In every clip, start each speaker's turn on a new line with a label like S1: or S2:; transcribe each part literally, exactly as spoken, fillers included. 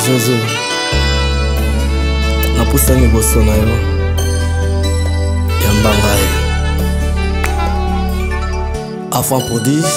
S1: Jésus, na poussa liboso na yo ya mbanga ye enfant prodige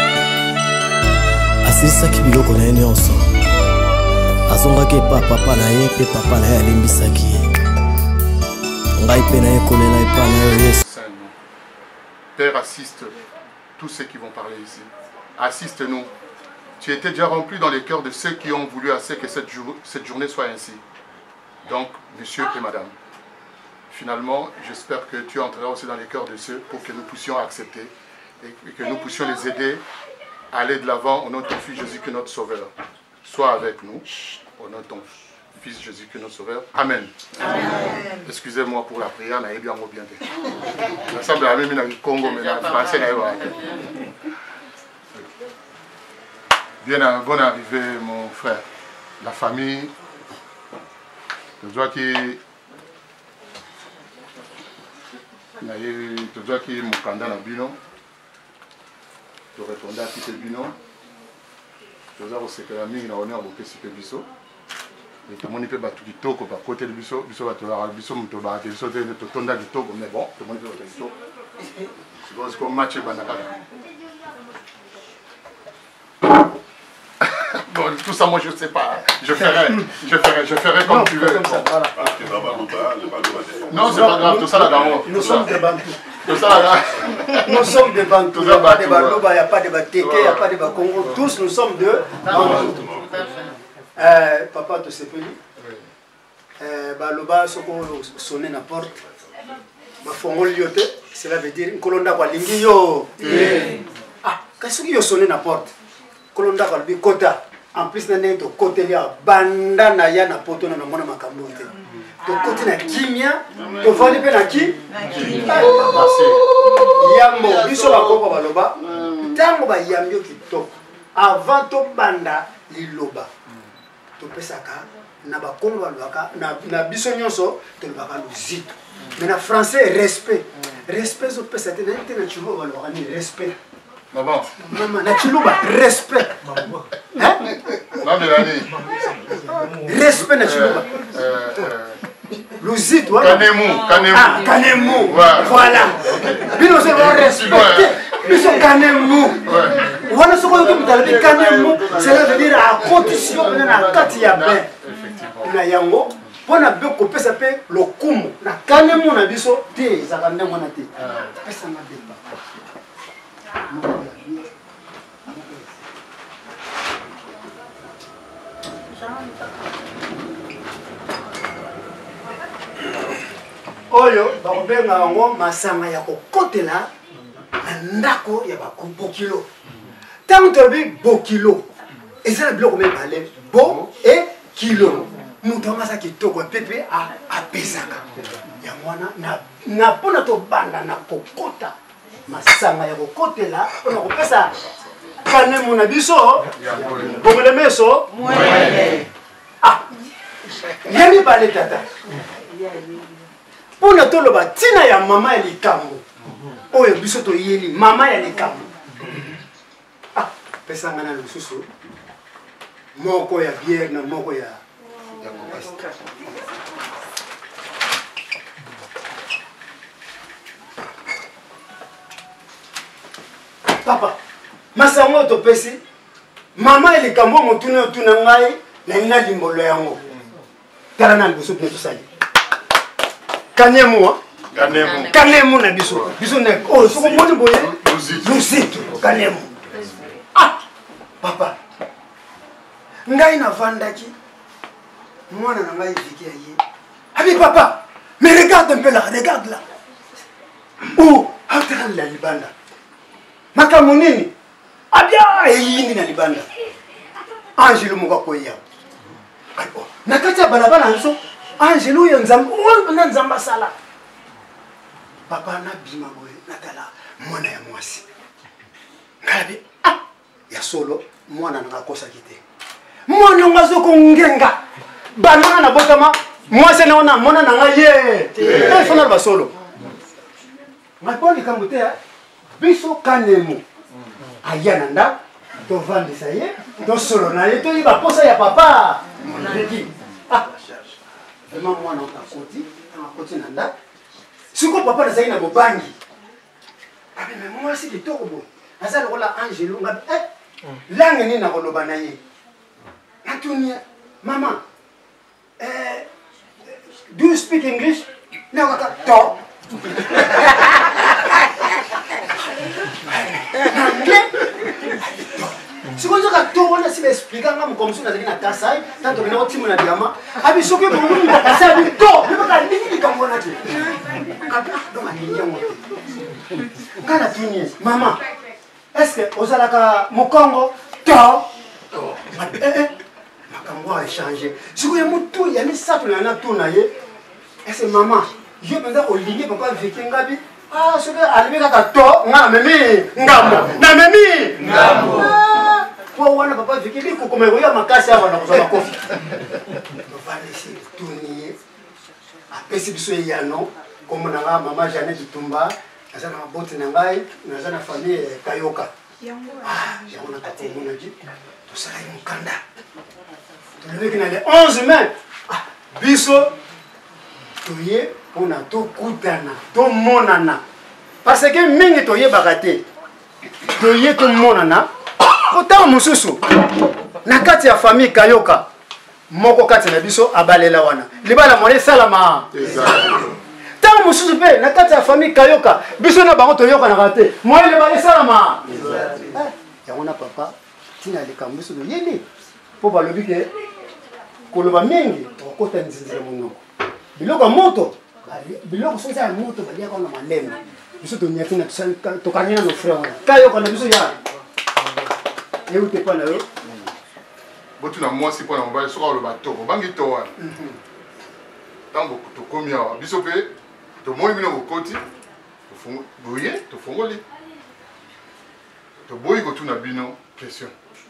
S1: asilisaki biloko na ye nyonso azongaki epa papa na ye mpe papa na ye alimbisaki ye ngai mpe na ye kolela epa na yo Yesu.
S2: Père, assiste tous ceux qui vont parler ici. Assiste-nous. Tu étais déjà rempli dans les cœurs de ceux qui ont voulu assez que cette, jour, cette journée soit ainsi. Donc, monsieur et madame, finalement, j'espère que tu entreras aussi dans les cœurs de ceux pour que nous puissions accepter et que nous puissions les aider à aller de l'avant au nom de ton Fils Jésus que notre Sauveur. Sois avec nous, au nom de ton Fils Jésus que notre Sauveur. Amen. Excusez-moi pour la prière, n'a bien bien. Ça semble la même dans le Congo, mais dans le français, bien, bonne arrivée, mon frère. La famille, je dois qu'il je dois qu'il me candidat à Bino. Je répondais à qui c'est Bino. Je dois aussi que la mine a honneur au P C P Bisso. Et tout le monde peut battre du toko par côté de Bisso. Bisso va te la Bisso, tu vas te sauter de ton tonda du toko. Mais bon, tout le monde peut battre du toko. Je pense qu'on match Banakada. Bon, tout ça, moi je ne sais pas. Je ferai, je ferai, je ferai comme non, tu veux. Comme ça, voilà. Non, c'est pas grave, tout ça là-dedans.
S3: Nous sommes des Bantous.
S2: Tout ça là
S3: Nous sommes des Bantous. Il n'y a pas de Baloba, il n'y a pas de Bateke, il n'y a pas de Bakongo. Tous nous sommes de Bantous. Euh, papa te s'est payé. Baloba, ce qu'on sonne la porte. Ma fongo liote, cela veut dire Kolonda kwa lingi yo. Ah, qu'est-ce qu'il y a sonné la porte? Kolonda kwa bi kota. En plus, nous avons côté de banda na ya na poto na mona makambo te. To côté na kimia, to vali pe na ki? Yambo biso ba koko baloba. Tango ba yambio kitoko. Avant to banda liloba. To pesaka na ba kongo balwaka na na biso nyonso to lobaka luzito. Mais na français respect. Respect zo pesate na te na chulo balwaka ni respect.
S2: Maman.
S3: Maman, na respect. Hein?
S2: Non, mais
S3: respect na chiluba. Luzit,
S2: voilà. Kanemou, Kanemou.
S3: Ah, Kanemou. Voilà. Bino se va respecter. Bino Kanemou. Voilà ce qu'on dit dans le Kanemou. Cela veut dire à condition de la katia ben. Na yango. Pona beko pesa pe lokumu. Na Kanemou na biso te zakande mona te. Pesa na depa. Oyo bakobenga yango masanga ya kokotela na ndako ya bakobokilo. Tango tobi bokilo ezala biloko mibale bo e kilo. Mutu amasa kitoko pepe a apesaka. Ya mwana na na pona to banda na kokota masanga ya kokotela pona kopesa kanemu na biso bongole meso mwele. Ah yami bale tata pona toloba tina ya mama ya likambo oyo biso to yeli mama ya likambo. Ah pesa ngana lususu moko ya bière na moko ya ya kopasta. Papa masango to pesi mama ya likambo motuna tuna ngai na ina limbolo yango tala na biso pe to sali Kanemu,
S2: Kanemu,
S3: Kanemu na biso, biso na oh soko moni boye, Luzito, Kanemu. Ah, papa, ngai na vandaki, mwana na ngai viki aye. Abi papa, mais regarde un peu là, regarde là. Oh, hata la libanda. Makamunini, abia yini na libanda. Angelo muka koya. Nakata balabala nso. Angelo ya nzamba, oh na nzamba sala. Papa na bima boye natala mwana ya mwasi. Ngabe ah ya solo mwana na kosa kite. Mwana ngazo ko ngenga. Banana na botama mwasi na ona mwana na ngaye. Eh fona ba solo. Maponi kambutea biso Kanemu. Ayana nda to vandi saye to solo na ye to iba posa ya papa. Je dis, ah, vraiment moi non t'as côté, t'as côté nanda. Si quoi papa n'a pas na bobangi. Ah mais moi c'est des torbo. Asa le rôle Angelo ngab eh langue ni na koloba na ye. Antonia, maman. Eh do you speak English? Na waka to. Si vous avez tout, on a si expliqué comme si on avait une casse, tant que nous avons un diamant, avec ce que vous avez cassé avec tout, mais pas la ligne comme on a dit. Quand la fini, maman, est-ce que vous avez mon Congo? Toi, ma Congo a changé. Si vous avez tout, il y a mis ça, il y en a tout, est-ce que maman, je me dis au ligne, pourquoi vécu un gabi? Ah, ce que arrivé à toi, na memi, ngambo, na memi, ngambo. Pour wana papa vécu, il faut comme regarde ma casse avant de faire coffee. On va laisser tourner. Après si biso yano, comme na maman Jeannette Tumba, naza na bote na ngai, naza na famille Kayoka. Ah, j'ai on a tapé mon dit, tout ça est mon kanda. Tu le que na les onze mai. Ah, biso toye on a tout koutana, tout monana. Parce que mingi toye bagate. Toye tout monana. Autant mususu. Na kati ya famille Kayoka. Moko kati na biso abalela wana. Libala mole salama. Tant mususu pe na kati ya famille Kayoka. Biso na bango toyoka na kate. Mole libala salama. Ya ona papa tina likambiso do yeli. Po balobi ke koloba mingi okota nzinzira monoko. Biloko moto. Biloko soza ya moto balia kwa na malemo. Biso to nyati na to kanyana no frère wana. Kayo kana biso ya. Et où t'es pas là?
S2: Botu na moi si pour na mbali soka le bateau. Bangi to wana. Tango to komia biso pe to moi bino bokoti. To fongo boye to fongoli. To boye ko tuna bino question.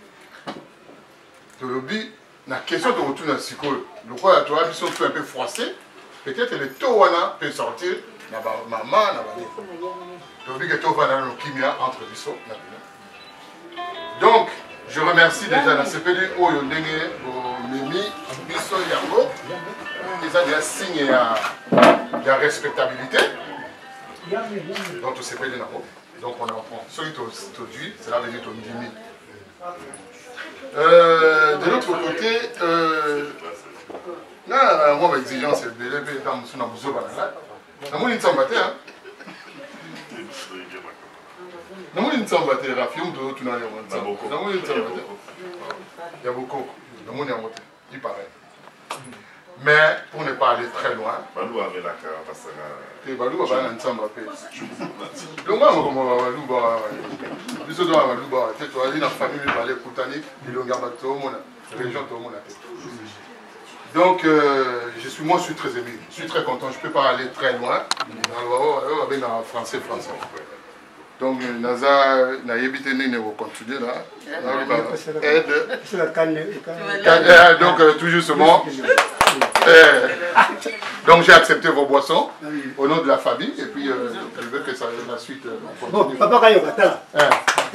S2: To lobi na question to tuna siko. Le quoi toi biso un peu froissé. Peut-être le Towana peut sortir, na maman, na bani. Donc, que Towana no kimia entre biso, na bino. Donc, je remercie déjà la C P D Oyo Ndenge, au Mimi, biso yango. Ils ont déjà signé la respectabilité. Donc, au C P D Namo. Donc, on en prend. Celui qui aujourd'hui, c'est là venu ton Ndimi. Euh, de l'autre côté, euh, non, moi, ma exigence, c'est de l'élever dans mon soin. Je ne sais pas si je ne sais pas si je ne sais pas il paraît. Mais pour ne pas aller très loin, Balou avait la carapace. Balou avait un ensemble. Donc, moi, je Balou, je suis Balou, je suis dans la famille botanique, je suis région de mon donc, euh, je suis, moi, je suis très ému, je suis très content, je ne peux pas aller très loin. Avec un français, français. Donc, Naza, n'a évité de continuer là. Aide. Donc, euh, tout justement. Euh, donc, j'ai accepté vos boissons au nom de la famille et puis euh, je veux que ça la suite. Euh,
S3: bon, papa Kayoka, t'as là.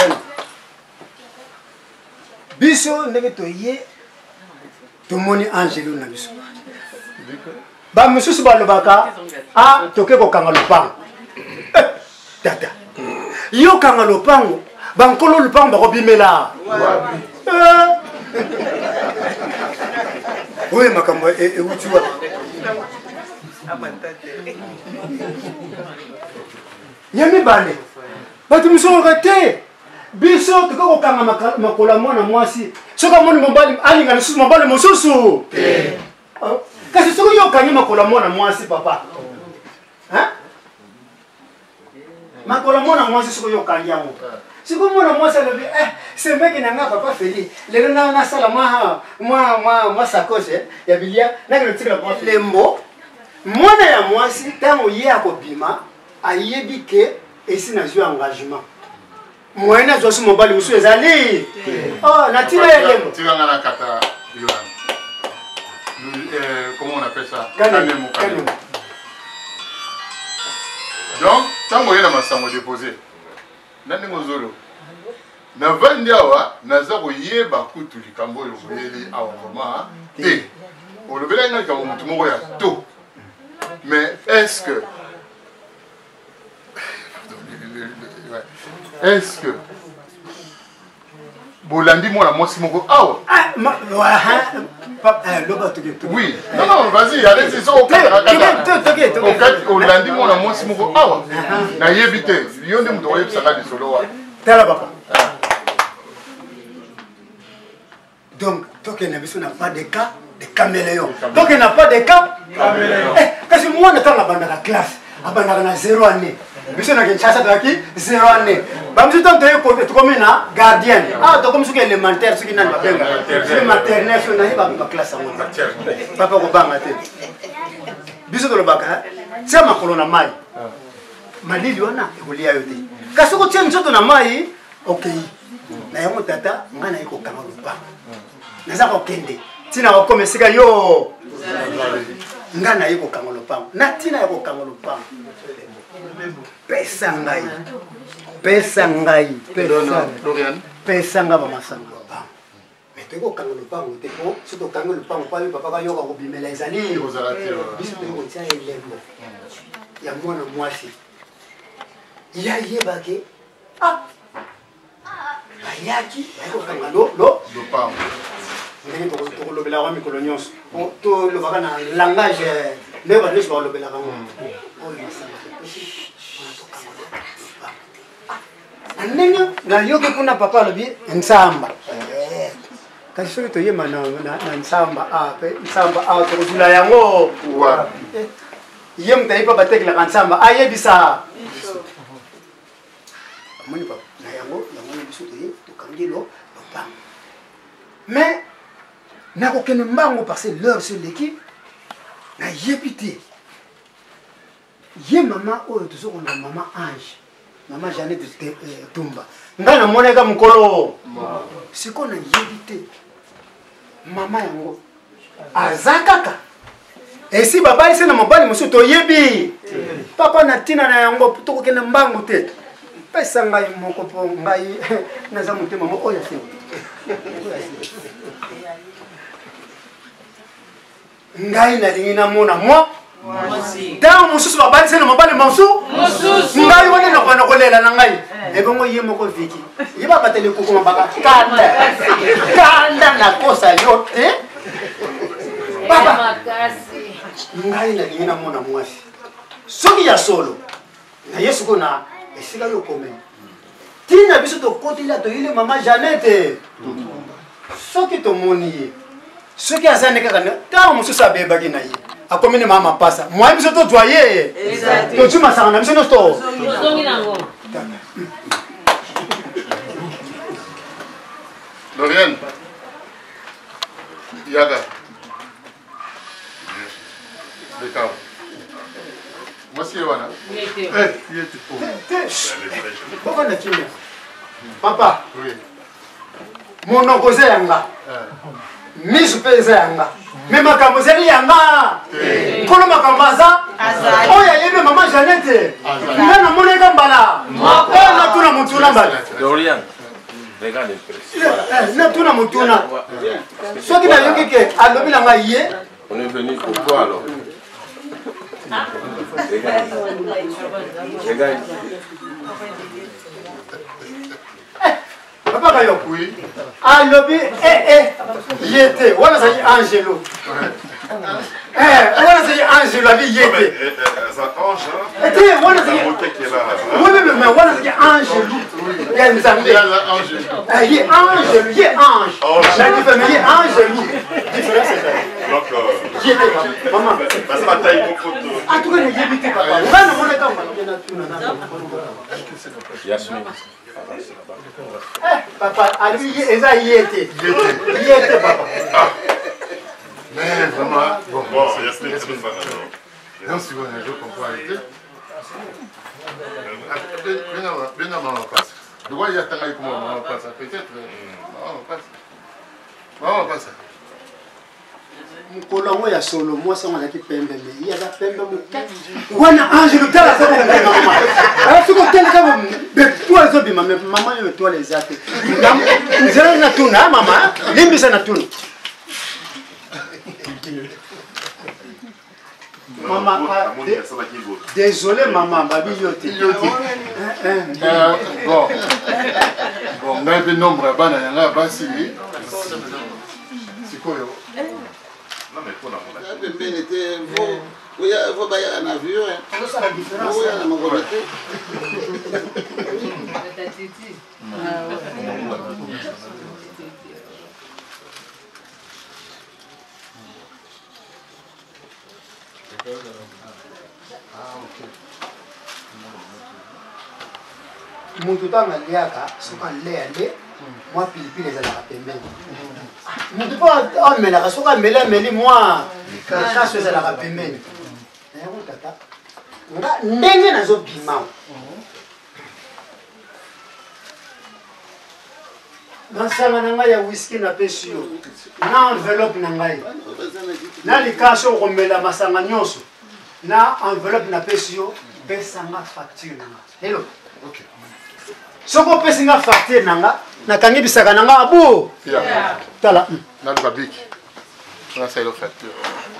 S3: Biso, n'est-ce tout le monde est Angelo na biso. Ba mususu ba lobaka a toke ko kanga lopango. Tata. Yo kanga lopango, ba nkolo lopango ba ko bimela. Oui makambo e e uchiwa. Yami bale. Ba tu muso ngate. Biso toke ko kanga makola mwana mwasi. Soka moni mobali alinga na susu mobali mosusu. Eh. Kasi soko yo kanyi makola mwana mwasi papa. Hein? Makola mwana mwasi soko yo kanyi yango. Siko mwana mwasi lobi eh c'est mec na nga papa Feli. Le na na sala mwa mwa mwa mwa sakoche ya bilia na ke tikala kwa lembo. Mwana ya mwasi tango ye akobima ayebi ke esi na jeu engagement. Moi, je suis mobile, je suis allé. Oh, la tire est là.
S2: Tire dans la kata, comment on appelle ça? Donc, quand vous avez ma sango déposé, n'allez pas zolo. na vandi awa naza koyeba kutu likambo oyo boyeli awa vraiment te olobela nga likambo motu moko ya to mais est-ce que est-ce que bolandi mwana mwasi moko awa oui non non vas-y allez-y so olandi mwana mwasi moko awa nayebi te yo nde moto oyebisaka lisolo wana
S3: tala papa donc toke na biso na pas de cas de caméléon toke na pas de cas caméléon kasi mwana tanga bandaka classe abandaka na zéro année biso na Kinshasa toki zéro année bamisi tanto ye tokomi na gardien ah tokomi soki élémentaire soki nani babenga soki maternelle soki naye ba classe yango papa kobanga te biso tolobaka tia makolo na mai malili wana ekolia yo te kasi kotia nzoto na mai okei na yango tata nga naye kokanga lupango naza kokende ntina kokoma esika yo nga naye kokanga lupango na ntina ya kokanga lupango pesa ngai pesa ngai pesa nga bamasanga lupango me toyei kokanga lupango te po so tokangi lupango pabi papa kayoka kobimela ezali biso toyei kotia elembo ya mwana mwasi ya yebake ah bayaki bayokokanga lo ndenge tokolobelaka wa mikolo nyonso tolobaka na langage ndenge bato nyonso bakolobelaka ngo ndenge nayoki kuna papa alobi nsamba kasi soki toyeba na nsamba pe nsamba awa tokozula yango ye moto ayebi mpa batekelaka nsamba ayebisa amoni papa na yango yango biso toye tokangi lo lopango mais nakokende mbango parce que l'heure sur l'équipe nayebi te ye mama oyo tozokonga mama Ange mama Jeannette Tumba ngai namonaka mokolo siko nayebi te mama yango aza kaka esi babalisi na mobali mosusu toyebi papa na ntina na yango tokokende mbango te pesa ngai moko po ngai naza motema moko oyo se ngai nalingi namona mwa ntango mosusu babalisi na mobali mosusu ngai wana nakona kolela na ngai ebongo ye moko viki ye babateli kokoma baka kanda kanda nakosa yo te papa ngai nalingi namona mwasi soki ya solo na yesu kona esika yo komema tina biso tokotela toyile mama Jeannette soki tomoni ye soki azali kaka ntango mosusu abebaki na ye akomi ne mama pasa mwaye biso tozwa ye totimasaka na biso nyonso
S2: Lauriane Yaga Dekao moi c'est wana eh il était pauvre
S3: pourquoi na kimia papa oui monoko ze yanga misu pe ze yanga me makambo zeli yanga kono makambo aza oya yebe mama Jeannette nga na moneka mbala eh na tuna mutuna mbala
S4: Lauriane regarde
S3: eh na tuna mutuna soki na yoki ke alobi na ngai ye
S4: on est venu pour toi alors. Regarde. Regarde.
S3: Papa Kayo. Oui. Ah, lobby, eh, eh, il était. Voilà, ça y est, Angelo. Eh, voilà, ça y est, Angelo, la vie, il était.
S5: Ça change, hein.
S3: Eh, voilà, ça y est. Oui, mais, mais, voilà, ça y est, Angelo. Il y a une samedi. Ah, il est Angelo, il est Ange. La différence, il est Angelo. Différence, c'est ça.
S5: Donc,
S3: il était, maman.
S5: c'est pas taille pour photo.
S3: Ah, tout cas, il y a évité, papa. Voilà, on est comme
S4: Yasmine.
S3: Eh, papa, Ali, il y était. Il y était, papa.
S2: Mais vraiment, bon,
S5: Bon, Yasmine, c'est une femme alors.
S2: non, si vous avez un jeu qu'on peut arrêter. Bien avant, on passe. De quoi il y a tant comme on passe. Peut-être, on passe. On passe.
S3: Mkolongo ya solo moi ça on a qui pembe mais il y a la pembe moket. Wana ange le tala ça maman. Alors ce que tel comme toi zo bi maman maman yo toi les athées. Nzela na tuna maman, limbisa na tuna. Maman, désolé maman, babi yoti.
S2: Euh, bon, bon, on a un nombre à bas, on a un bas si. C'est quoi?
S5: Non, mais pour la monnaie.
S6: Le était vous. Oui, vous voyez un avion.
S3: Ça la différence.
S6: Oui, la monnaie.
S3: Muntu tanga liaka soka lea le moi pilipili ezalaka pembeni. Muntu po amelaka soka mele ameli moi kaso ezalaka pembeni. Nayango tata nga ndenge nazobima nasanga na ngai ya whisky napesi yo na enveloppe na ngai na likaso okomela masanga nyonso na enveloppe napesi yo pesanga facture na nga hello.
S2: Ok.
S3: Soko pesi nga facture na nga nakangi bisaka na nga abu tala
S2: na le babic on a ça le facture.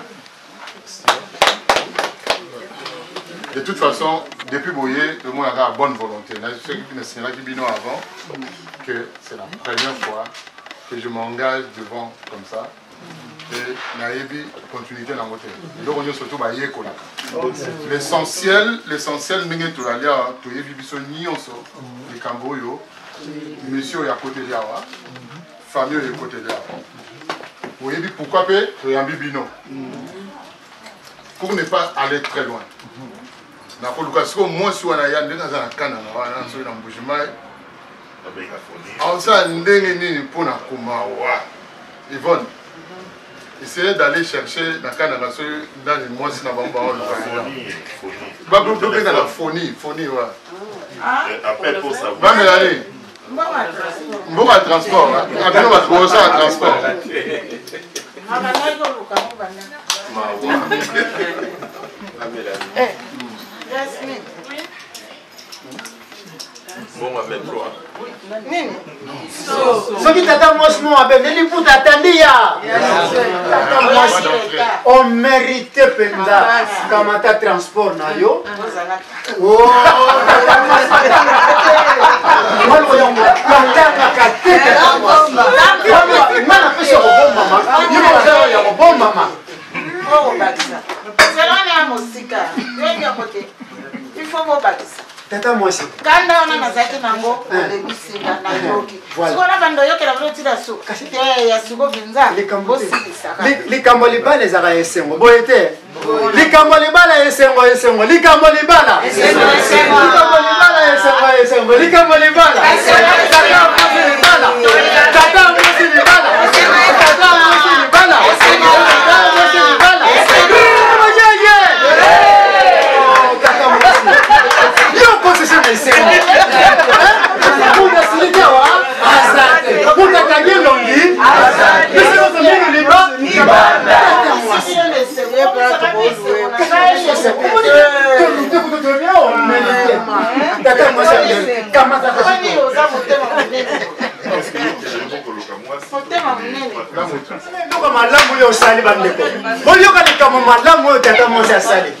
S2: De toute façon, depuis Boyer, le monde a bonne volonté. Je sais que c'est là qui bino avant, que c'est la première fois que je m'engage devant comme ça. Et Naïbi, continuité dans l'hôtel. Donc on est surtout Bayer Kolaka. L'essentiel, l'essentiel, c'est que tu as vu Bissoni, les Camboyo, monsieur est à côté de l'Awa, famille est à côté de l'Awa. Vous voyez pourquoi tu es un bibino? Pour ne pas aller très loin. Nakoluka siko mwasi wana ya ndenge za nakana na wana so na mbujimai
S5: Abeka foni.
S2: ausa ndenge nini pona kumawa Yvonne essayez d'aller chercher nakana na so ndani mwasi na bamba wana
S5: Foni, foni.
S2: babu babu na la phonie phonie wa
S5: Après pour savoir.
S2: ba me aller mboka transport abino ba kosa transport
S7: Mama naiko luka mbana.
S5: Eh.
S7: Jasmine.
S5: Bon, on va mettre quoi?
S7: Nini?
S3: soki tata mwasi mo abendeli puta atandiya tata mwasi omérite mpenza kamata transport na yo watangaka te nga napesi kobombama yo ya kobombama
S7: Selone ya mosika. Wengi ya kote. Ifo mo bakisa.
S3: tata mwasi
S7: Kanda wana nazaki nango alebisinga na yoki. Sikona bando yoki la vile tira su. Te ya sugo vinza.
S3: likambo libala ezaka esengo boye te likambo libala esengo esengo likambo libala likambo libala esengo esengo likambo libala tata mwasi libala tata mwasi libala tata mwasi libala tata mwasi yo kosese na esengo kuna silikawa azate kuna kanyelongi azate minu liba libanda tata mwasi kamata yoka malamu oyo osali bandeko boyoka likambo malamu oyo tata mwasi asali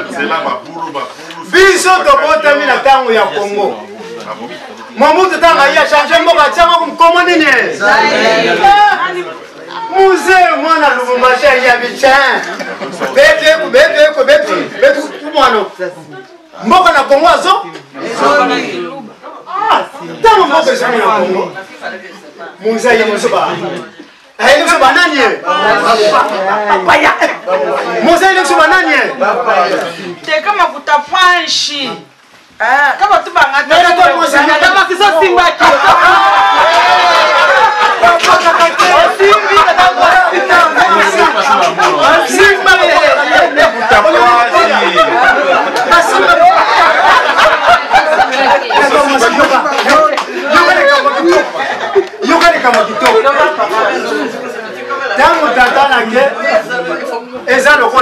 S3: biso tobotami na ntango ya kongo mobutu ntango ayi achange mboka atiango mkomo nini muzee mwana lubumbashi ya bichan beteku beteku betu betu kumwano mboka na kongo azo ntango mboka ezongi na kongo muzee ayi mosoba ayi mosoba nani ye papaya muzee ayi mosoba nani ye
S7: Te kama kutapanshi. Ah, kama tu banga
S3: Nera kwa mwasi
S7: kama kiso simba ki.
S3: Simba tango tata na ke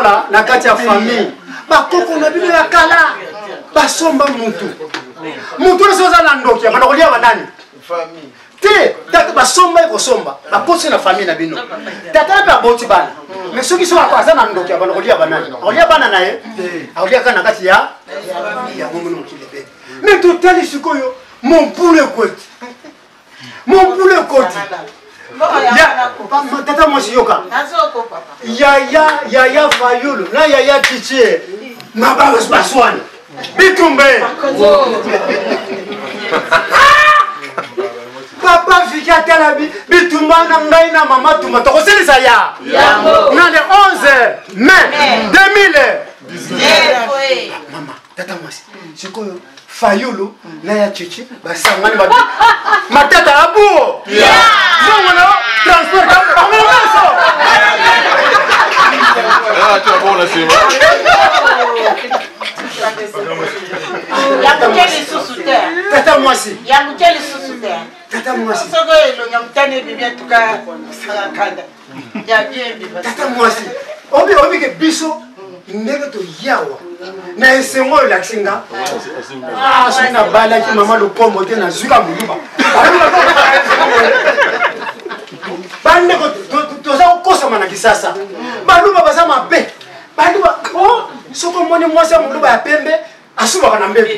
S3: lokola na kati ya famille bakoko na bino ya kala basomba mutu mutu na soza na ndoki bana kolia banani famille te tata basomba ekosomba bakosi na famille na bino tata pe aboti bana mais soki so aza na ndoki bana kolia banani kolia bana naye akolia kana kati ya ya mumu mukilebe mais totali sikoyo mon poulet côte mon poulet côte ya tata mwasi yoka yaya yaya fayulu na yaya chiche mabawes baswani bitumbe papa fika telabi bitumba na ngai na mama tumba tokoselisa ya na le onze mai deux mille dix-neuf mama tata mwasi sikoyo fayulu na ya chichi basangani babi matata abuo ya no wana transport ka amelaso
S5: ah tu bon la sema
S7: ya mukeli susuter
S3: tata mwasi
S7: ya mukeli susuter
S3: tata mwasi
S7: soko elo nyamtane bibia tuka kanda ya bien biba
S3: tata mwasi obi obi ke biso ndenge to yawa na esengo la kinga ah sina bala ki mama lo pombo te na zuka muluba bande ko to za kosa mana kisasa baluba baza mabe bande ba oh soko moni mwasa muluba ya pembe asuba kana mbebe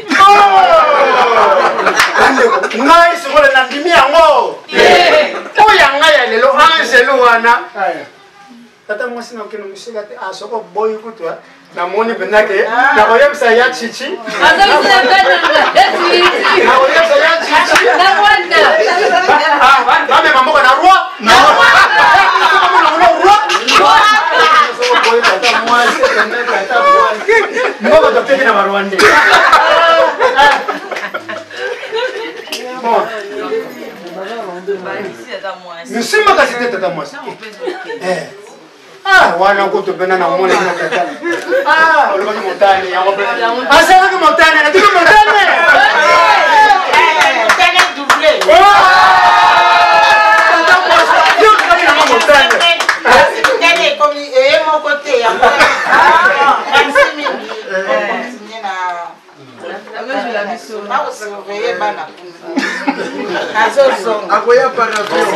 S3: bande ko ngai soko na ndimi yango eh o yanga ya lelo angelo wana tata mwasi na kino musika te asoko boy kutwa na moni benake na koyemsa ya chichi
S8: azabisa bana
S3: na koyemsa ya chichi
S8: na wanda
S3: ah bame mamoko na roi na roi boy tata mwasi tata mwasi mboko tokeni na marwande Nisima kasi tata mwasi eh ah wana kuto pena na mwana na tata ah ulikuwa ni motani ya ngope asa ni motani na tuko motani eh
S7: tene doublé
S3: tata mwasi yo kama na motani
S7: tene komi eh mon côté ya ah vingt-six mille continuer na na usiveille bana azozo
S3: akoya parafio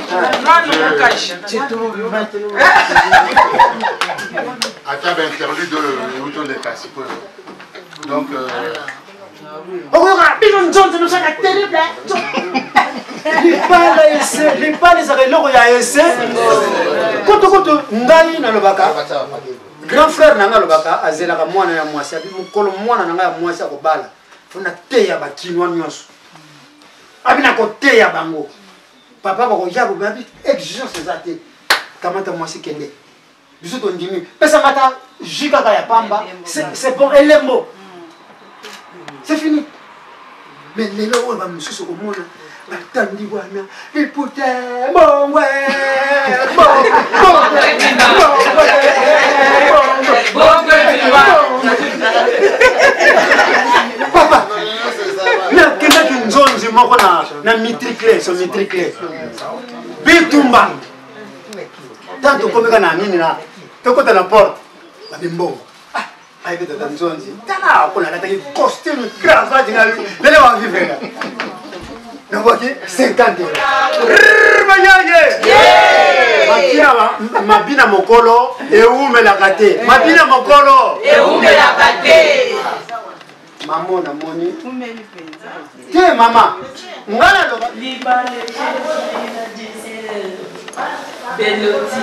S2: Attends, ben, interlude de autour des principaux. Donc, euh...
S3: oh regarde, bidon Johnson nous a terrible. Les balles essaient, les balles ça reloko ya essaie. Koto koto ngai na lobaka. Grand frère nanga lobaka azela ka mwana ya mwasi abi mukolo mwana nanga ya mwasi akobala. Fona teya bakinwa nyonso. Abi na koteya bango. Papa bako ya bobabi exigence zate. Kamata mwasi kende. Biso to ndimi. Pesa mata jika ka ya pamba. C'est c'est pour elembo. C'est fini. Mais les gens vont me suivre comme moi. Attendez voilà. Il putain bon ouais. Bon bon papa. Na kenda kinzonzi moko na na mitriclé, so mitriclé. Bitumba. Tanto come kana nini na. Tokota na porte. La bimbo. Ai beta tanzonzi. Tana kuna kata ki costume cravate na lele wa vivre. Na boki cinquante euros. Mayage. Makia mabina mokolo e ume la kate. Mabina mokolo
S7: e ume la kate.
S3: Maman na moni. Te mama. Ngala do
S8: libale na désir beloti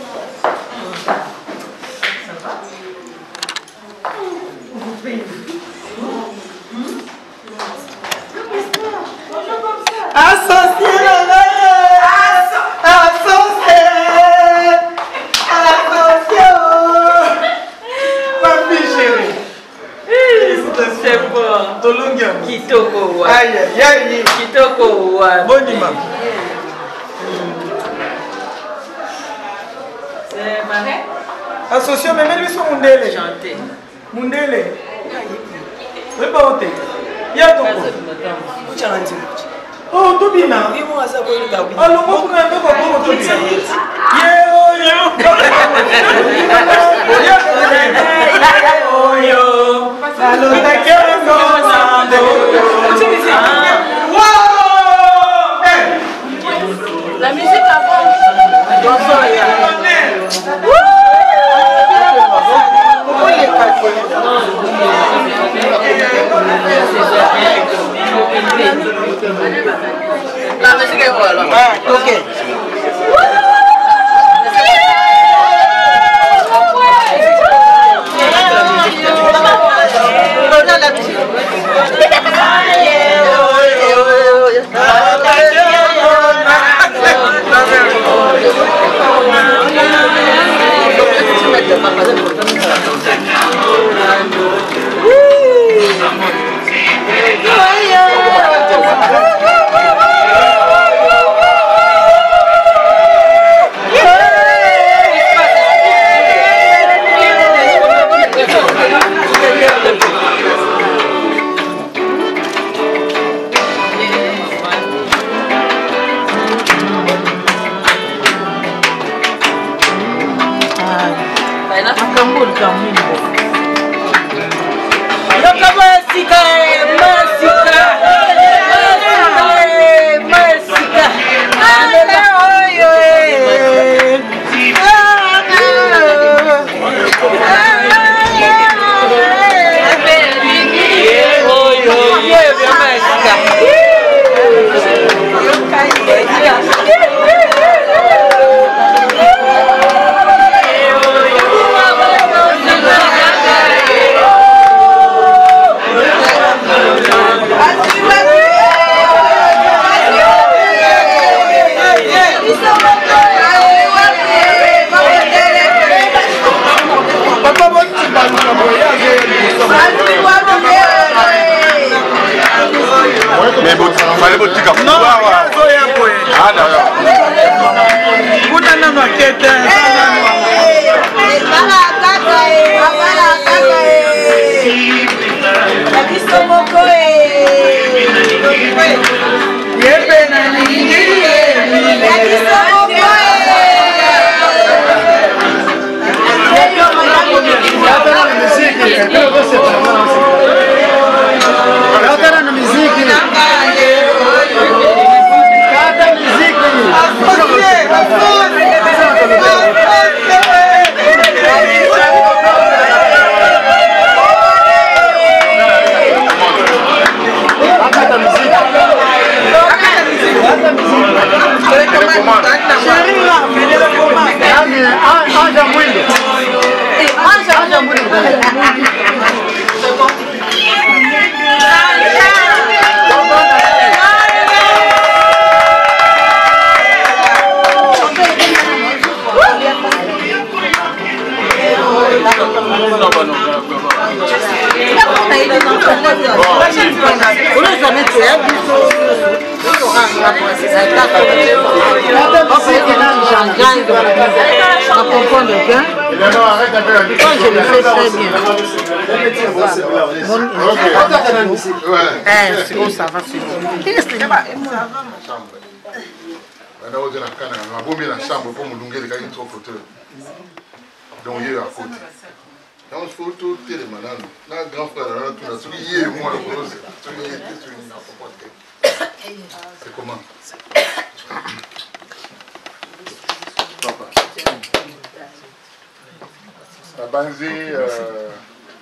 S7: associé associé associé
S3: papi chéri.
S8: c'est bon
S3: Tolongia
S8: kitoko wa
S3: aïe aïe
S8: kitoko wa
S3: bonima.
S8: c'est marrant
S3: Associé mais même biso mundele.
S8: chanter
S3: Mundele. Oui pas hote. Ya toko.
S8: chanter
S3: Oh tobina.
S8: Bimo asa ko ni gabi
S3: Alo mo kuna ndoko ko tobina. Ye yo yo. Ya
S8: masika mwingo yoka masika masika masika masika anela oyo
S5: Mais bon, fallait pas te dire. Non, ah d'accord. Vous n'avez pas maquette.
S7: C'est bon, ça va, c'est bon.
S2: Donc il y a à côté. Quand je fais tout le monde, là, grand frère, là, tout là, il y a moi, c'est comment? Papa. La Banzi, euh,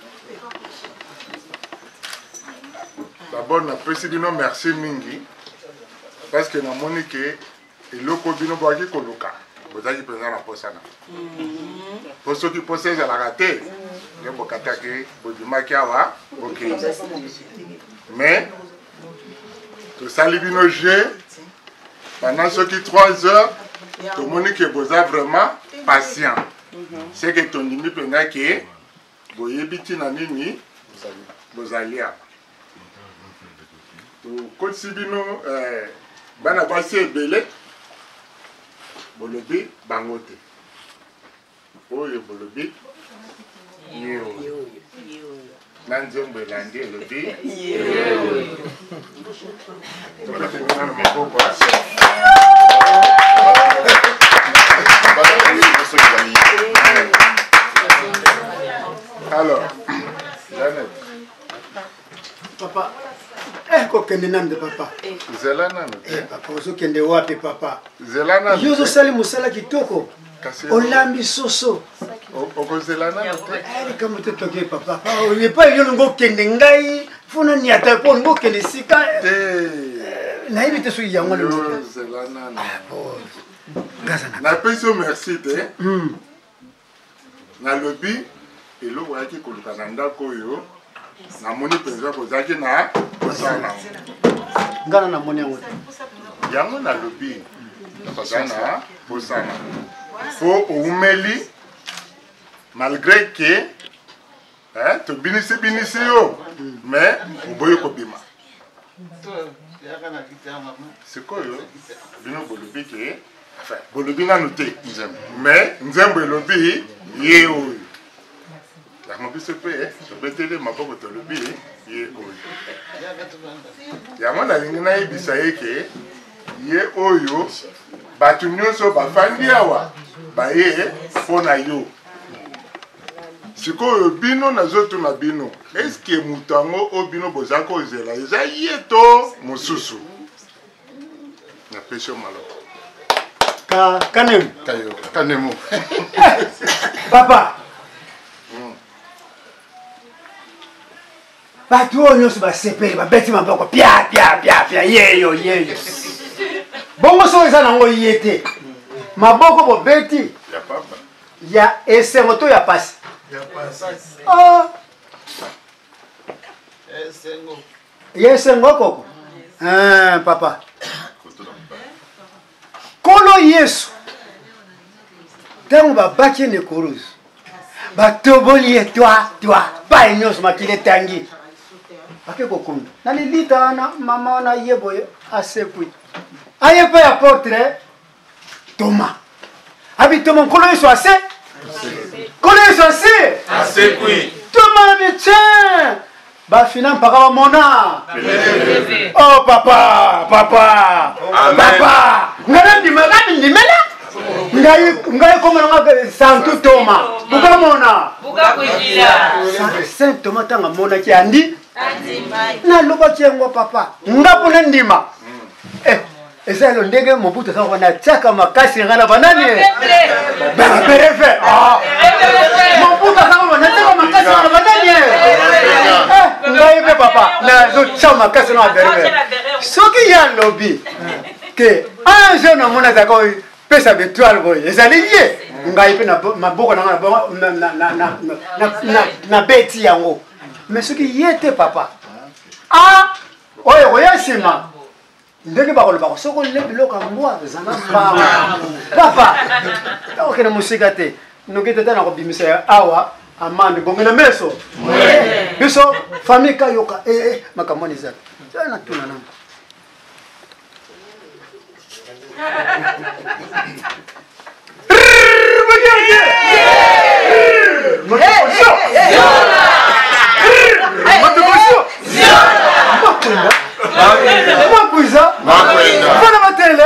S2: d'abord, je vais merci Mingi, parce que dans mon équipe, il y a un peu de koloka. Vous avez pris la poste. Pour ceux qui possèdent la raté, il y a beaucoup d'attaquer, beaucoup de maquiawa, ok. Mais, tout ça, les binogés, pendant ce qui trois heures, tout le monde qui est vraiment patient. C'est que ton limite pendant que vous y habitez dans l'ennemi, vous allez. Quand si bino, ben à passer belé. Bolobi bangote. Oyo bolobi yo. Nanzombe landi lobi yo. Toka tena na moko. Alors, Janet.
S3: Papa. Eh, ko kende nam de papa.
S2: Zelana no.
S3: Eh, papa, ozo kende wapi papa?
S2: Zelana.
S3: Yozo sali musala kitoko. Olambi soso.
S2: Oko Zelana no.
S3: Eh, kama te toke papa. Papa, ole pa yo ngo kende ngai. Funa ni ata po ngo kende sika. Eh. Na ibi te so yango le.
S2: Zelana no.
S3: Ah, bon. Gazana.
S2: Na peso merci te. Hmm. Na lobi elo wa ki koluka na ndako yo. Na moni penza ko zaki na posana.
S3: Ngana na moni yango.
S2: Yango na lobi. Posana, posana. Fo umeli malgré que hein, to binisi binisi yo, mais oboyo ko bima. C'est quoi yo? Bino bolobi ke enfin, bolobi na noté. Mais nzembo lobi ye o. La mobi se peut, je peux te dire, ma pauvre te le dit, il est oyo. Il y a mon ami qui a dit que il est oyo, batu nyonso ba fandi awa, ba ye pona yo.
S9: sikoyo bino nazoto na bino est-ce que mutango o bino bozako zela eza yeto mususu na pesho malo
S3: ka kanem
S2: kayo kanemo
S3: papa batu oyo nyonso basepeli babeti maboko pia pia pia pia yeyo yeyo bongo so eza nango ye te maboko bobeti
S9: ya papa
S3: ya esengo to ya pasi
S6: ya pasi
S3: ah
S6: esengo
S3: ya esengo koko ah papa kolo yesu ntango babaki ne kuruzu batoboli ye twa twa pai nyonso makili etangi bake kokunda na lilita wana mama wana ye boye asekwi aye mpe ya portrait toma abi toma nkolo yesu ase nkolo yesu ase
S4: asekwi
S3: toma abi tien bafina mpaka bamona oh papa papa papa ngana ndima kami ndimela ngai ngai komona nga santu toma bukamona
S8: bukakwidila
S3: saint toma tanga mona ki andi na loba kiengo papa ngapo na ndima eh eza lo ndenge mobutu sa wana tsaka makasi ngana banani ba perefe ah mobutu sa wana tsaka makasi ngana banani eh ngai pe papa na zo tsaka makasi ngana perefe soki ya lobi ke un jeune mona za ko pesa betual boy ezali ye ngai pe na maboko na na na na na na beti yango mais soki yete papa ah oyo oyasima ndenge bakoloba soko le biloko mbwa zana mbango papa okena musika te nokete tana kobimisa awa amande bongena meso biso famille kayoka eh makamoni za tana tuna namba Mapuisa, fana matele.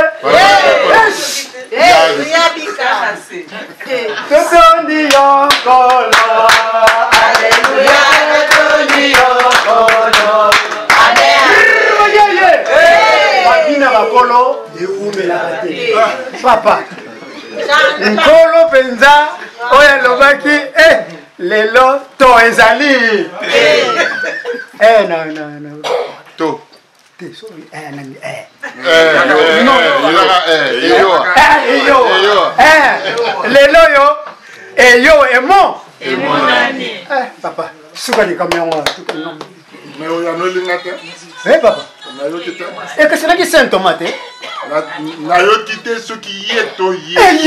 S3: Totondi yonkolo, Alleluia. Totondi yonkolo, Alleluia. Babina bakolo, eumela te. Papa, nkolo penza, oya lobaki, eh, lelo to ezali. Eh, no, no, no.
S2: to
S3: Sorry, eh, nani, eh.
S2: eh no eh yo
S3: Eh, yo. Eh, lelo yo, eh, yo, emo.
S8: Emo nani?
S3: Eh, papa, suka ni kama yango, suka ni.
S9: mais oya no lingate
S3: Eh, papa.
S9: na yo kite
S3: Eh, que c'est qui saint tomate?
S9: na na yo kite soki yeto ye
S3: Eh,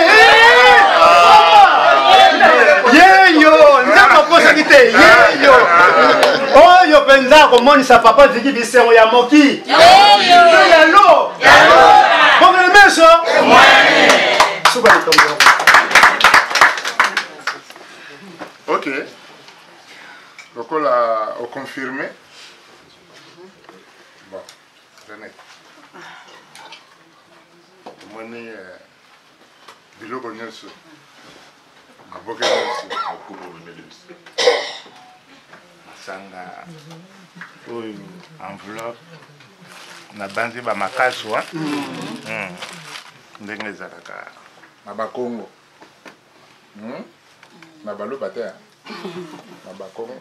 S3: yeah. Ye yo, nzamba posa kite, ye yo. Oh, yo penza ko moni sa papa ziki bisengo ya moki. Ye yo. Ya lo. Ya lo. Bon le meso. Suka ni kama yango.
S9: ok lokola o confirmé bon venez omoni biloko nyonso maboke nyonso masanga oyo enveloppe na banzi bamakasi wa ndenge ezalaka na bakongo na baloba te na bakongo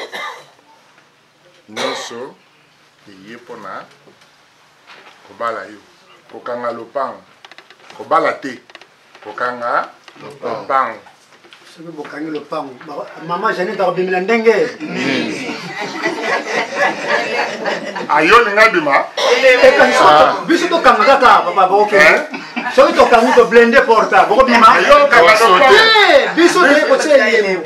S9: nyonso eye mpona kobala yo kokanga lopango kobala te kokanga lopango
S3: soki bokangi lopango mama janete akobimela ndenge
S9: ayolinga bima
S3: biso tokanga kaka papa bokokende soki tokangi toblende porta bokobima biso toye kotielele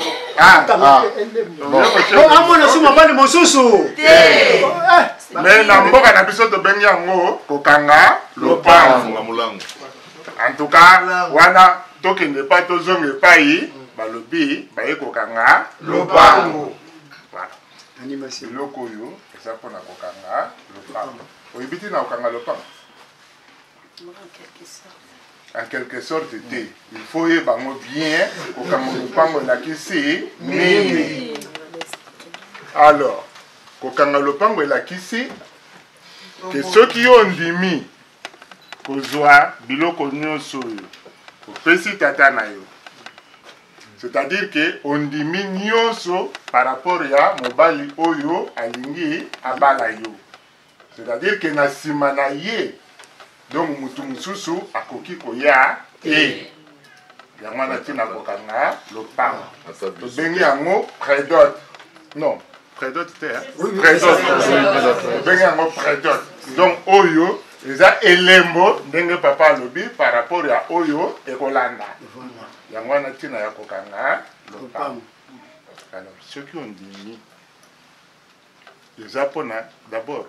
S3: amona su mabali mosusu
S9: me na mboka na biso tobengi yango kokanga lopango en tout cas wana tokende pa tozonga epai balobi baye kokanga lopango biloko oyo eza mpona kokanga lopango oyebi ti na kokanga lopango en quelque sorte te. Il faut y bango bien au kamulupango na kisi nini. Alors, kokanga lopango la kisi que ceux qui ont dimi kozwa biloko nyonso yo opesi tata na yo. C'est-à-dire que on dimi nyonso par rapport ya mobali oyo alingi abala yo. C'est-à-dire que na sima na ye donc mutu mususu akoki koya e yango na tina kokanga lopango. Tobengi yango prédote. Non, prédote te hein? Prédote. Tobengi yango prédote. Donc oyo eza elembo ndenge papa alobi par rapport ya oyo ekolanda. Yango na tina ya kokanga lopango. Alors ceux qui ont dit les Japonais d'abord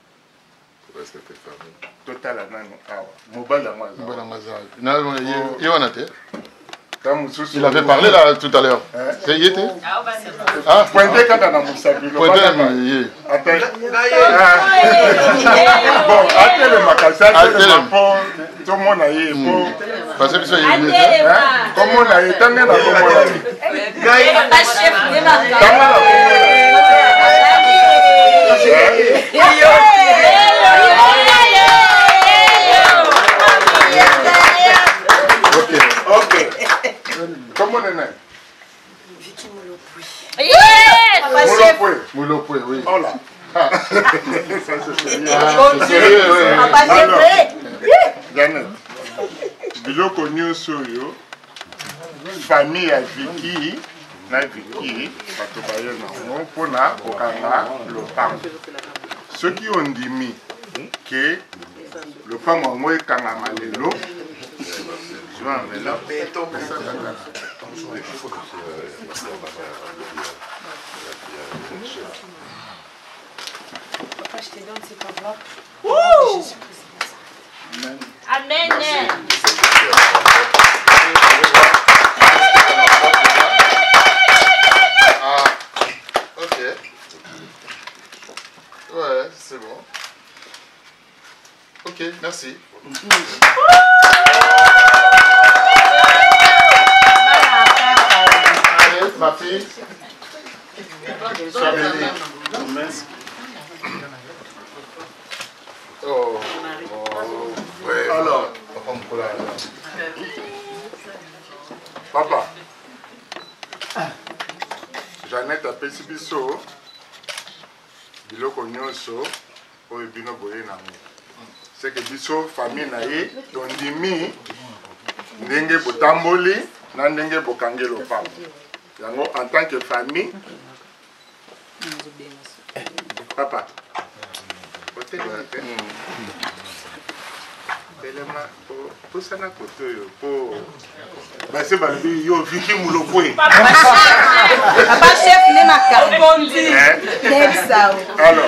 S9: total anano awa mobile à moi.
S2: Il avait parlé là tout à l'heure. C'est y était. Ah,
S9: pointé quand on a moussabilo.
S2: Pointé mais
S9: attends. Bon, attends le macassa, attends le pont. Tout le monde a eu pour.
S2: Parce que ça y est.
S9: Comment on a eu tant de comment on a eu. Gaïa. Pas chef de marque. Ok. Comment on est?
S8: Vicky Moulopoué.
S9: Yes!
S2: Moulopoué. Moulopoué, oui.
S9: Oh là. Ça
S2: c'est sérieux.
S9: Alors, Janet, biloko nyonso yo famille ya Vicky na Vicky bato bayo nango mpona kokanga lopango. Ceux qui ont dit que lopango yango ekangama lelo
S8: Papa, je te donne, c'est pas grave.
S7: Amen. Amen.
S2: Ah, ok. Ouais, c'est bon. Ok, merci. Allez, ma fille. Sois bénie. Merci. Oh, oh, ouais. Alors,
S9: papa, Jeannette a pesi biso biloko nyonso oyo bino boye nango. C'est que biso famille na ye tondimi ndenge botamboli na ndenge bokangi lopango. Yango en tant que famille, papa. Posana koto yo po base balobi yo Vicky Moulopoué.
S8: Papa chef ne maka.
S9: Alors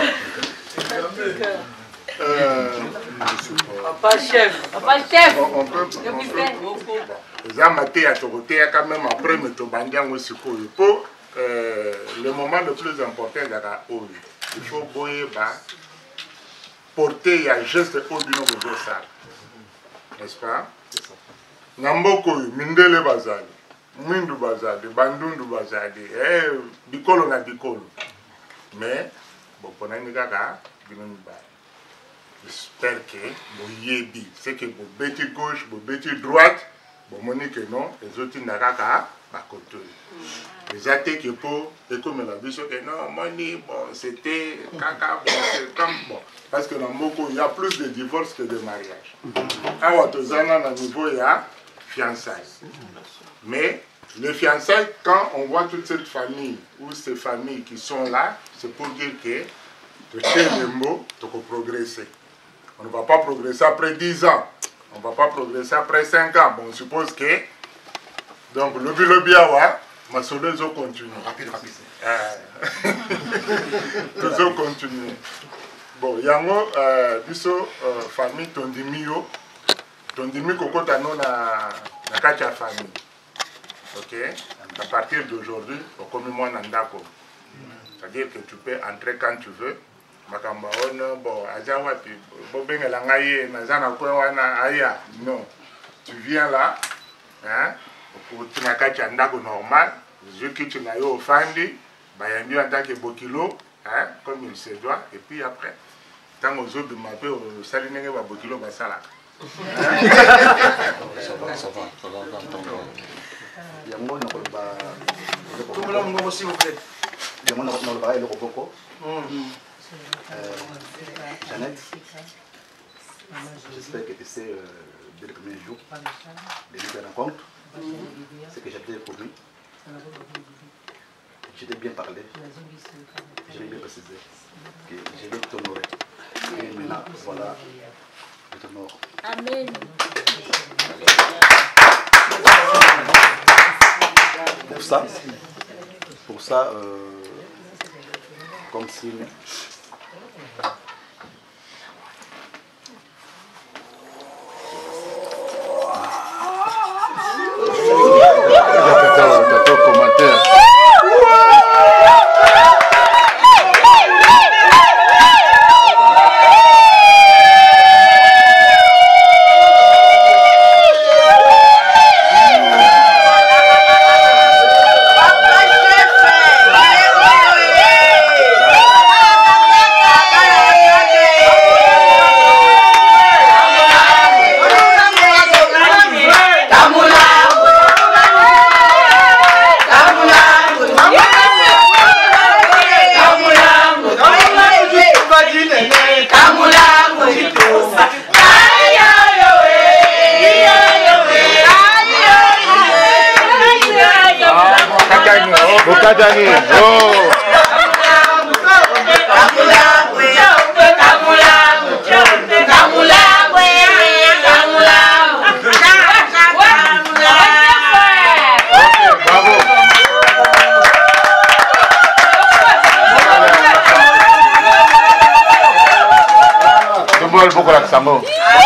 S8: Papa chef. Papa chef.
S9: On peut ça maté à côté quand même après me tobandi yango sikoyo po le moment le plus important daka oyo. Il faut boyer ba porter un geste au bino de ça. N'est-ce pas? Namboko mindele bazali, mindu bazali, bandundu bazali, eh bikolo na bikolo. Mais bon pour nous kaka bino ba. J'espère que vous yebi, c'est que vous bêtez gauche, vous bêtez droite, vous moni que non, les autres n'a kaka ba côté. Les athées qui pour et comme la vision que non, moni bon c'était kaka bon c'est comme bon. Parce que dans beaucoup, il y a plus de divorces que de mariages. Alors, tous en à niveau, il y a fiançailles. Mais le fiançailles, quand on voit toute cette famille, ou ces familles qui sont là, c'est pour dire que tu tiens le mot, tu peux progresser. On ne va pas progresser après dix ans. On ne va pas progresser après cinq ans. Bon, on suppose que. Donc, le lobby awa, ma soleil continue. Rapide, rapide. Toujours continue. Bon, yango euh, biso euh, famille tondimi yo tondimi kokota no na na kati ya famille. OK? À partir d'aujourd'hui, au comme moi nandako. C'est-à-dire que tu peux entrer quand tu veux. Makamba ono bon aja wapi bo bengela ngai na zana ko wana aya non. tu viens là, hein, pour tu n'as qu'à normal, je quitte tu n'as au fandi, bah il y a en tant que bokilo, hein, comme il se doit, et puis après, tant aux autres de m'appeler au salinéré ou à bokilo, bah ça là.
S10: Ça va, ça va, ça va, il y a moi qui va. S'il vous plaît. Il y a moi qui va le roboko. Jeannette, j'espère que tu sais euh, dès le premier jour de la rencontre ce que j'avais promis. Je t'ai bien parlé, je l'ai bien précisé que je vais t'honorer. Et maintenant, voilà, je t'honore.
S8: Amen.
S10: Pour ça, pour ça, euh, comme si
S2: commentaire.
S9: Bukadani, oh.
S2: Bravo. Beaucoup l'accent.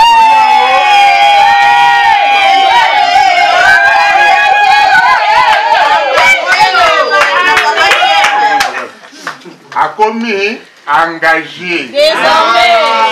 S9: A commis engagé.
S7: Désormais.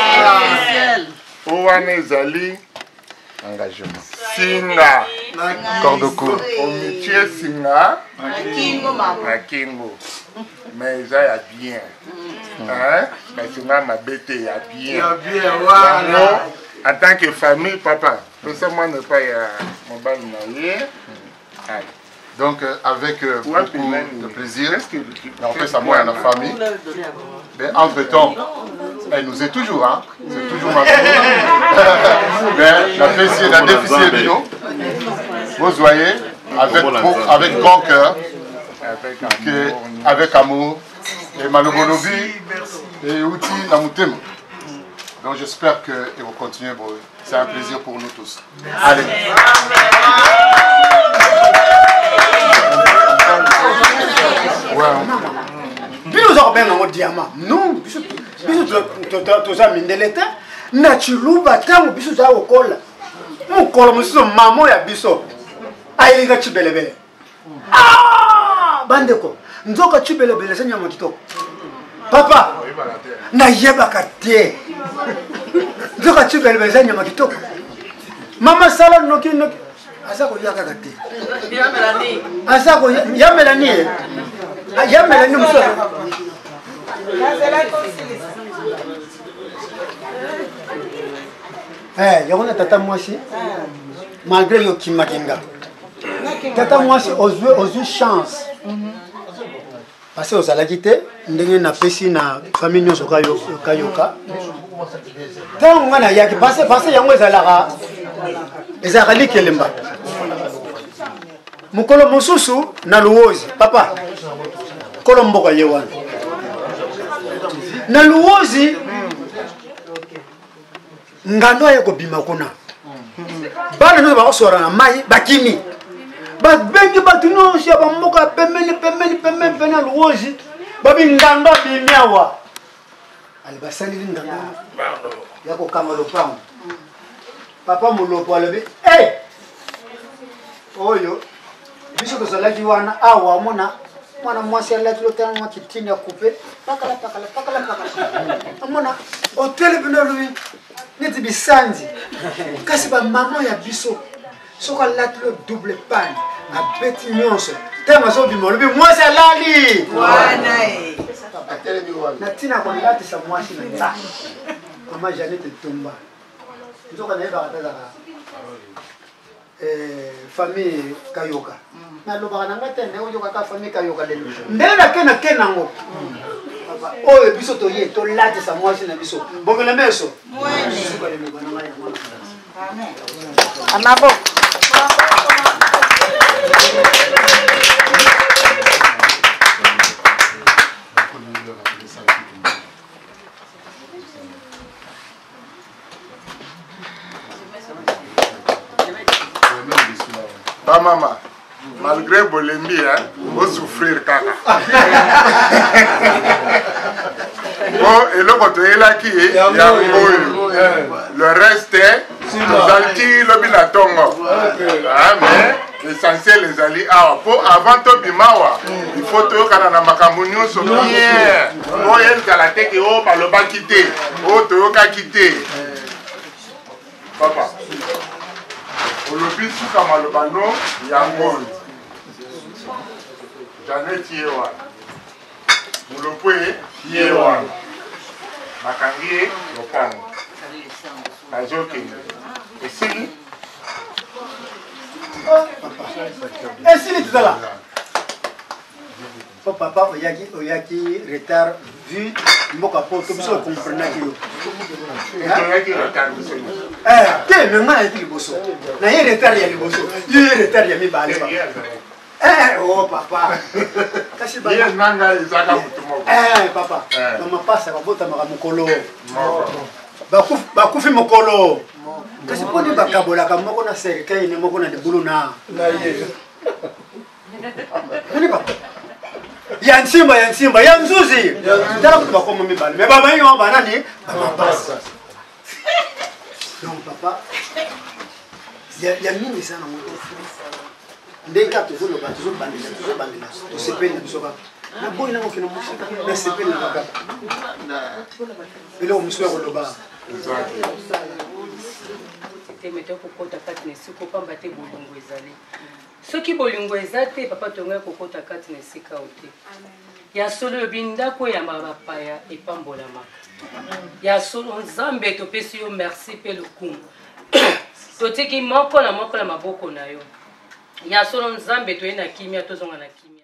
S9: Ouane Zali.
S2: Engagement.
S9: Singa.
S2: Cordoko.
S9: Omitié Singa.
S7: Kingo maman.
S9: Na Kingo. Mais ça y a bien. Hein? Mais Singa m'a bêté, y a bien. Y a bien, voilà. En tant que famille, papa, tout ça, moi, ne pas y a mon bal marié.
S2: Donc, euh, avec euh, beaucoup de plaisir, on fait ça moi et la famille. Mais entre-temps, elle nous est toujours, hein. C'est toujours ma famille. Mais la plaisir, la déficit de nous. Vous voyez, avec, avec grand cœur, avec amour, avec amour, et Malobolobi, et Outi Namoutem. Donc j'espère que ils vont continuer. Bon, c'est un plaisir pour nous tous. Allez.
S3: Bino za benga ngo diamant. Non, biso biso to za mindelete na chiluba tango biso za okola. Mo kola musiso mamo ya biso. Ayilinga chibelebele. Ah! Bandeko, nzoka chibelebele senya motito. Papa, na yeba kate. Nzoka chibelebele senya motito. Mama sala noki noki. Asa ko yaka kate. Ya melani. Asa ko ya melani. Ya melani muso. Eh, yona tata mwasi. Malgré yo kimakinga. Tata mwasi ozwe ozwe chance. Parce que ozalaki te ndenge na pesi na famille nyonso kayo kayoka. Tango ngana yaki parce parce yango ezalaka ezalaka likelemba. Mukolo mosusu na luozi papa. Kolo mboka yewana. Na luozi ngando ya kobima kuna. Bana no bakosora na mai bakimi. Ba bengi batuno sia ba mboka pemeni pemeni pemeni pena luozi. Babi ngando bimiawa. Ali basali ngando. Ya ko kama lopango. Papa molopo alobi, "Eh! Oyo, biso ko salaki wana awa mona mwana mwasi alaki lotana mwa kitini ya coupe. Pakala pakala pakala pakala. Amona hotel bino lui neti bisanzi. Kasi ba mama ya biso soki alati lo double pane abeti nyonso ntango azobima olobi mwasi alali na ntina kolatisa mwasi na nza mama Janete Tumba nzoka nayebaka tazaka famille Kayoka nalobaka nanga te nde oyokaka famille Kayoka lelo ndenge nake nake nango oyo biso toye tolatisa mwasi na biso bongela meso
S7: amaboko
S9: Ba maman, malgré Bolembi, hein, vous souffrir kaka. Bon, et le côté là qui est, il y a le reste, nous alti le bilatongo. Ah mais l'essentiel les alliés ah pour avant to bimawa, il faut to kana na makamunyo so bien. Oh elle la tête que oh baloba quitter, oh to ka quitter. Papa. Olobi suka malobano ya ngoni. Janete yewa. Mulopwe yewa. Makangi lopango. Azoke. Esili.
S3: Esili tuzala. Papa oyaki oyaki retard vu mboka poto biso comprendre que yo. Eh, te me ngana ti liboso. Na ye retard ya liboso. Ye retard ya mibale ba. Eh, oh papa. Kasi ba.
S9: Ye nanga izaka mutumo.
S3: Eh, papa. Mama pasa ba bota maka mukolo. Ba kuf ba kufi mukolo. Kasi poni ba kabola ka moko na serikali ne moko na de buluna. Na ye. Ni ba. Ya nsimba ya nsimba ya nzuzi ndala kuti bakoma mibale me baba yo banani bamapasa donc papa ya ya mingi sana moto ndeka tozolo ba tozolo bandela tozolo bandela to sepena bisoka na boy na mokino musika na sepena baka ile omuswe ko loba
S11: te meto ko kota kati ne siko pamba te bolungu ezali soki bolingo eza te papa tongai kokota kati na esika ote ya solo yobi ndako ya bapaya epambolamaka ya solo nzambe topesi yo merci mpe lokumu totiki moko na moko na maboko na yo ya solo nzambe toye na kimia tozonga na kimia